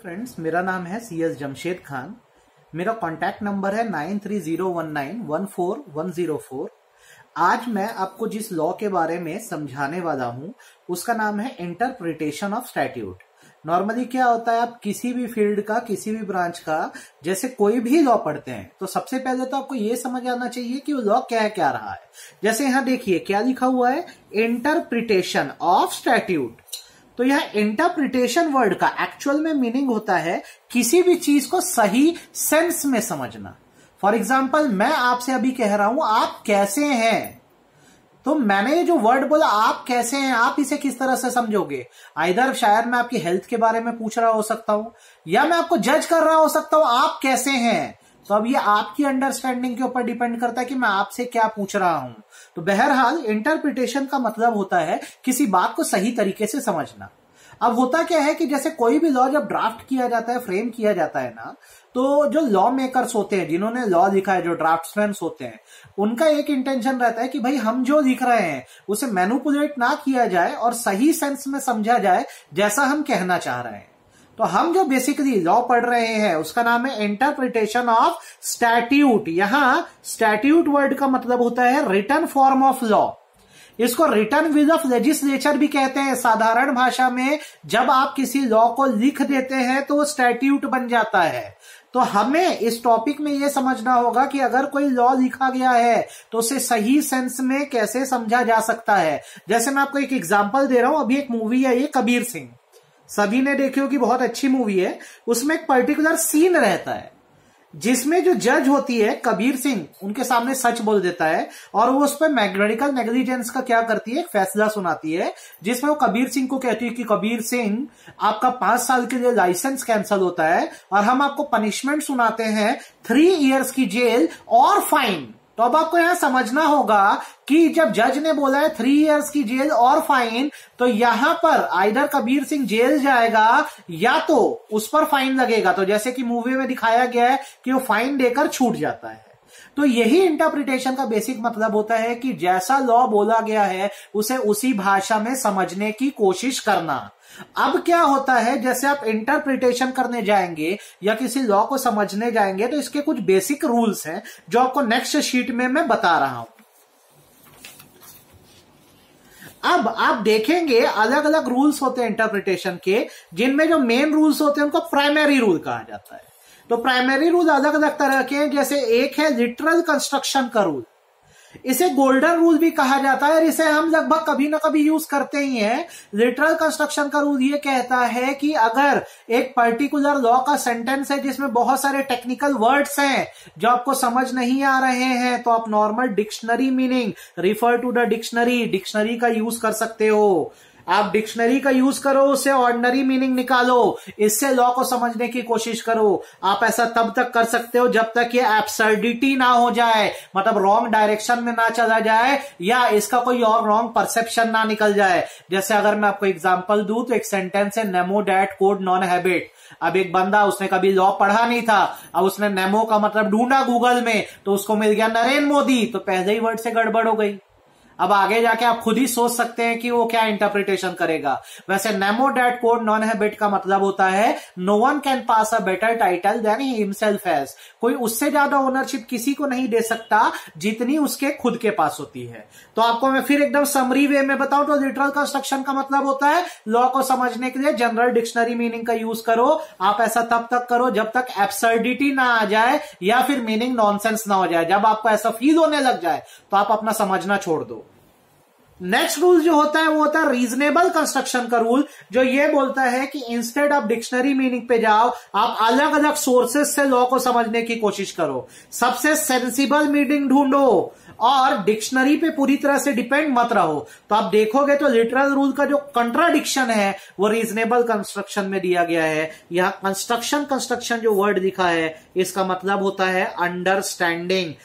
Friends, मेरा नाम है CS जमशेद खान। मेरा कॉन्टैक्ट नंबर है 9301914104। आज मैं आपको जिस लॉ के बारे में समझाने वाला हूं उसका नाम है इंटरप्रिटेशन ऑफ स्टैट्यूट। नॉर्मली क्या होता है, आप किसी भी फील्ड का, किसी भी ब्रांच का जैसे कोई भी लॉ पढ़ते हैं तो सबसे पहले तो आपको ये समझ आना चाहिए कि वो लॉ क्या रहा है। जैसे यहां देखिए क्या लिखा हुआ है, इंटरप्रिटेशन ऑफ स्टैट्यूट। तो यह इंटरप्रिटेशन वर्ड का एक्चुअल में मीनिंग होता है किसी भी चीज को सही सेंस में समझना। फॉर एग्जाम्पल, मैं आपसे अभी कह रहा हूं आप कैसे हैं, तो मैंने ये जो वर्ड बोला आप कैसे हैं, आप इसे किस तरह से समझोगे। आइदर शायद मैं आपकी हेल्थ के बारे में पूछ रहा हो सकता हूं, या मैं आपको जज कर रहा हो सकता हूं आप कैसे हैं। तो अब ये आपकी अंडरस्टैंडिंग के ऊपर डिपेंड करता है कि मैं आपसे क्या पूछ रहा हूं। तो बहरहाल इंटरप्रिटेशन का मतलब होता है किसी बात को सही तरीके से समझना। अब होता क्या है कि जैसे कोई भी लॉ जब ड्राफ्ट किया जाता है, फ्रेम किया जाता है ना, तो जो लॉ मेकर्स होते हैं, जिन्होंने लॉ लिखा है, जो ड्राफ्ट्समैन होते हैं, उनका एक इंटेंशन रहता है कि भाई हम जो लिख रहे हैं उसे मैनिपुलेट ना किया जाए और सही सेंस में समझा जाए जैसा हम कहना चाह रहे हैं। तो हम जो बेसिकली लॉ पढ़ रहे हैं उसका नाम है इंटरप्रिटेशन ऑफ स्टैट्यूट। यहां स्टैट्यूट वर्ड का मतलब होता है रिटन फॉर्म ऑफ लॉ। इसको रिटन विल ऑफ लेजिस्लेचर भी कहते हैं। साधारण भाषा में जब आप किसी लॉ को लिख देते हैं तो वो स्टैट्यूट बन जाता है। तो हमें इस टॉपिक में यह समझना होगा कि अगर कोई लॉ लिखा गया है तो उसे सही सेंस में कैसे समझा जा सकता है। जैसे मैं आपको एक एग्जांपल दे रहा हूं, अभी एक मूवी है ये कबीर सिंह, सभी ने देखी होगी, बहुत अच्छी मूवी है। उसमें एक पर्टिकुलर सीन रहता है जिसमें जो जज होती है कबीर सिंह उनके सामने सच बोल देता है और वो उस पर मेडिकल नेग्लिजेंस का क्या करती है, एक फैसला सुनाती है, जिसमें वो कबीर सिंह को कहती है कि कबीर सिंह आपका 5 साल के लिए लाइसेंस कैंसिल होता है और हम आपको पनिशमेंट सुनाते हैं 3 इयर्स की जेल और फाइन। तो अब आपको यहां समझना होगा कि जब जज ने बोला है 3 इयर्स की जेल और फाइन, तो यहां पर आइदर कबीर सिंह जेल जाएगा या तो उस पर फाइन लगेगा। तो जैसे कि मूवी में दिखाया गया है कि वो फाइन देकर छूट जाता है। तो यही इंटरप्रिटेशन का बेसिक मतलब होता है कि जैसा लॉ बोला गया है उसे उसी भाषा में समझने की कोशिश करना। अब क्या होता है, जैसे आप इंटरप्रिटेशन करने जाएंगे या किसी लॉ को समझने जाएंगे तो इसके कुछ बेसिक रूल्स हैं जो आपको नेक्स्ट शीट में मैं बता रहा हूं। अब आप देखेंगे अलग अलग रूल्स होते हैं इंटरप्रिटेशन के, जिनमें जो मेन रूल्स होते हैं उनको प्राइमरी रूल कहा जाता है। तो प्राइमरी रूल अलग अलग तरह के हैं। जैसे एक है लिटरल कंस्ट्रक्शन का रूल, इसे गोल्डन रूल भी कहा जाता है और इसे हम लगभग कभी ना कभी यूज करते ही हैं। लिटरल कंस्ट्रक्शन का रूल ये कहता है कि अगर एक पर्टिकुलर लॉ का सेंटेंस है जिसमें बहुत सारे टेक्निकल वर्ड्स हैं जो आपको समझ नहीं आ रहे हैं, तो आप normal dictionary meaning, refer to the dictionary का यूज कर सकते हो। आप डिक्शनरी का यूज करो, उससे ऑर्डिनरी मीनिंग निकालो, इससे लॉ को समझने की कोशिश करो। आप ऐसा तब तक कर सकते हो जब तक ये एब्सर्डिटी ना हो जाए, मतलब रॉन्ग डायरेक्शन में ना चला जाए या इसका कोई और रॉन्ग परसेप्शन ना निकल जाए। जैसे अगर मैं आपको एग्जांपल दूं तो एक सेंटेंस है nemo dat quod non habet. अब एक बंदा, उसने कभी लॉ पढ़ा नहीं था, अब उसने नेमो का मतलब ढूंढा गूगल में तो उसको मिल गया नरेंद्र मोदी, तो पहले ही वर्ड से गड़बड़ हो गई। अब आगे जाके आप खुद ही सोच सकते हैं कि वो क्या इंटरप्रिटेशन करेगा। वैसे nemo dat quod non habet का मतलब होता है no one can pass a better title than he himself has. कोई उससे ज्यादा ओनरशिप किसी को नहीं दे सकता जितनी उसके खुद के पास होती है। तो आपको मैं फिर एकदम समरी वे में बताऊं तो लिटरल कंस्ट्रक्शन का मतलब होता है लॉ को समझने के लिए जनरल डिक्शनरी मीनिंग का यूज करो। आप ऐसा तब तक करो जब तक एब्सर्डिटी ना आ जाए या फिर मीनिंग नॉनसेंस ना हो जाए। जब आपको ऐसा फील होने लग जाए तो आप अपना समझना छोड़ दो। नेक्स्ट रूल जो होता है वो होता है रीजनेबल कंस्ट्रक्शन का रूल, जो ये बोलता है कि इंस्टेड ऑफ डिक्शनरी मीनिंग पे जाओ, आप अलग अलग सोर्सेस से लॉ को समझने की कोशिश करो, सबसे सेंसिबल मीनिंग ढूंढो और डिक्शनरी पे पूरी तरह से डिपेंड मत रहो। तो आप देखोगे तो लिटरल रूल का जो कंट्राडिक्शन है वो रीजनेबल कंस्ट्रक्शन में दिया गया है। यहां कंस्ट्रक्शन जो वर्ड लिखा है इसका मतलब होता है अंडरस्टैंडिंग,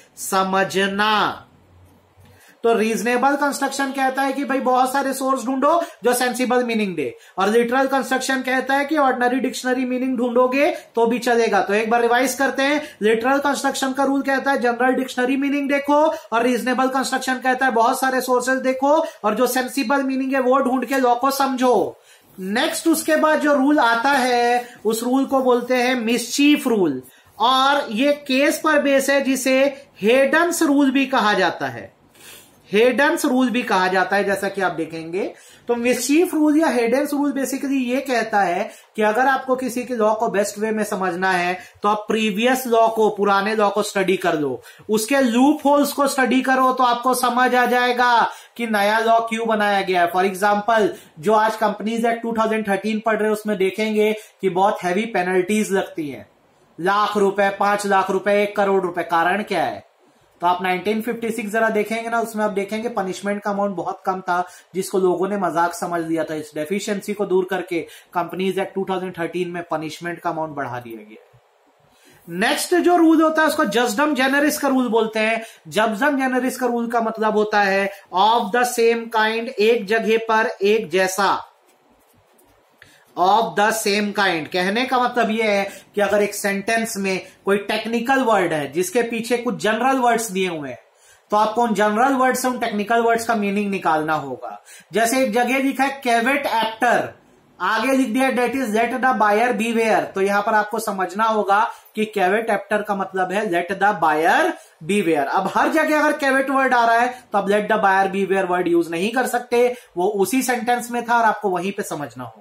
समझना। तो रीजनेबल कंस्ट्रक्शन कहता है कि भाई बहुत सारे सोर्स ढूंढो जो सेंसिबल मीनिंग दे, और लिटरल कंस्ट्रक्शन कहता है कि ऑर्डिनरी डिक्शनरी मीनिंग ढूंढोगे तो भी चलेगा। तो एक बार रिवाइज करते हैं। लिटरल कंस्ट्रक्शन का रूल कहता है जनरल डिक्शनरी मीनिंग देखो, और रीजनेबल कंस्ट्रक्शन कहता है बहुत सारे सोर्सेज देखो और जो सेंसिबल मीनिंग है वो ढूंढ के लॉ को समझो। नेक्स्ट उसके बाद जो रूल आता है उस रूल को बोलते हैं मिसचीफ रूल, और ये केस पर बेस है जिसे हेडन्स रूल भी कहा जाता है। हेडन्स रूल भी कहा जाता है, जैसा कि आप देखेंगे। तो मिसचीफ रूल या हेडन्स रूल बेसिकली ये कहता है कि अगर आपको किसी के लॉ को बेस्ट वे में समझना है तो आप प्रीवियस लॉ को, पुराने लॉ को स्टडी कर लो, उसके लूप होल्स को स्टडी करो तो आपको समझ आ जाएगा कि नया लॉ क्यों बनाया गया है। फॉर एग्जाम्पल, जो आज कंपनीज एक्ट 2013 पढ़ रहे हैं उसमें देखेंगे कि बहुत हैवी पेनल्टीज लगती हैं, लाख रुपए, 5 लाख रुपए, 1 करोड़ रुपए। कारण क्या है? तो आप 1956 जरा देखेंगे ना, उसमें आप देखेंगे पनिशमेंट का अमाउंट बहुत कम था, जिसको लोगों ने मजाक समझ लिया था। इस डेफिशिएंसी को दूर करके कंपनीज एक्ट 2013 में पनिशमेंट का अमाउंट बढ़ा दिया गया। नेक्स्ट जो रूल होता है उसको जस्डम जेनेरिस का रूल बोलते हैं। जस्डम जेनेरिस का रूल का मतलब होता है ऑफ द सेम काइंड, एक जगह पर एक जैसा। ऑफ द सेम काइंड कहने का मतलब यह है कि अगर एक सेंटेंस में कोई टेक्निकल वर्ड है जिसके पीछे कुछ जनरल वर्ड्स दिए हुए हैं, तो आपको उन जनरल वर्ड्स से उन टेक्निकल वर्ड्स का मीनिंग निकालना होगा। जैसे एक जगह लिखा है कैवेट एप्टर, आगे लिख दिया that is let the buyer beware, तो यहां पर आपको समझना होगा कि कैवेट एप्टर का मतलब है लेट द बायर बीवेयर। अब हर जगह अगर कैवेट वर्ड आ रहा है तो अब let the buyer beware word use नहीं कर सकते, वो उसी सेंटेंस में था और आपको वहीं पे समझना होगा।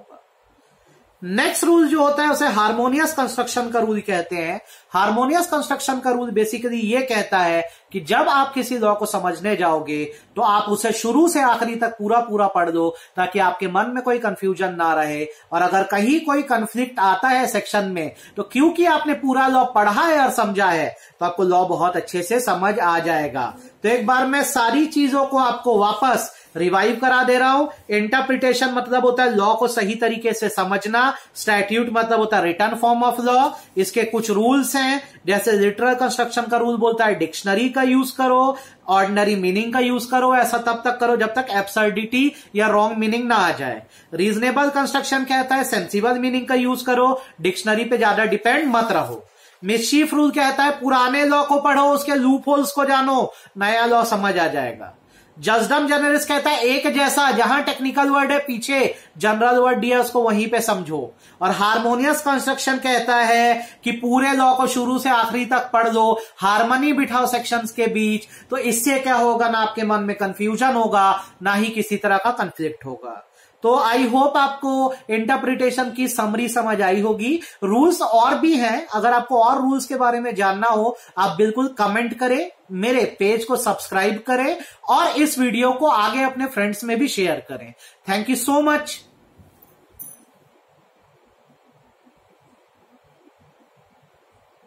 नेक्स्ट रूल जो होता है उसे हार्मोनियस कंस्ट्रक्शन का रूल कहते हैं। हार्मोनियस कंस्ट्रक्शन का रूल बेसिकली ये कहता है कि जब आप किसी लॉ को समझने जाओगे तो आप उसे शुरू से आखिरी तक पूरा पढ़ दो, ताकि आपके मन में कोई कंफ्यूजन ना रहे। और अगर कहीं कोई कंफ्लिक्ट आता है सेक्शन में, तो क्योंकि आपने पूरा लॉ पढ़ा है और समझा है, तो आपको लॉ बहुत अच्छे से समझ आ जाएगा। तो एक बार मैं सारी चीजों को आपको वापस रिवाइव करा दे रहा हूं। इंटरप्रिटेशन मतलब होता है लॉ को सही तरीके से समझना। स्टैट्यूट मतलब होता है रिटन फॉर्म ऑफ लॉ। इसके कुछ रूल्स हैं, जैसे लिटरल कंस्ट्रक्शन का रूल बोलता है डिक्शनरी का यूज करो, ऑर्डिनरी मीनिंग का यूज करो। ऐसा तब तक करो जब तक एब्सर्डिटी या रॉन्ग मीनिंग ना आ जाए। रीजनेबल कंस्ट्रक्शन कहता है सेंसिबल मीनिंग का यूज करो, डिक्शनरी पे ज्यादा डिपेंड मत रहो। मिसचीफ रूल कहता है पुराने लॉ को पढ़ो, उसके लूप होल्स को जानो, नया लॉ समझ आ जाएगा। जस्डम जेनेरिस कहता है एक जैसा, जहां टेक्निकल वर्ड है पीछे जनरल वर्ड दिया उसको वहीं पे समझो। और हार्मोनियस कंस्ट्रक्शन कहता है कि पूरे लॉ को शुरू से आखिरी तक पढ़ लो, हार्मनी बिठाओ सेक्शंस के बीच, तो इससे क्या होगा ना आपके मन में कंफ्यूजन होगा, ना ही किसी तरह का कंफ्लिक्ट होगा। तो आई होप आपको इंटरप्रिटेशन की समरी समझ आई होगी। रूल्स और भी हैं, अगर आपको और रूल्स के बारे में जानना हो आप बिल्कुल कमेंट करें, मेरे पेज को सब्सक्राइब करें और इस वीडियो को आगे अपने फ्रेंड्स में भी शेयर करें। Thank you so much.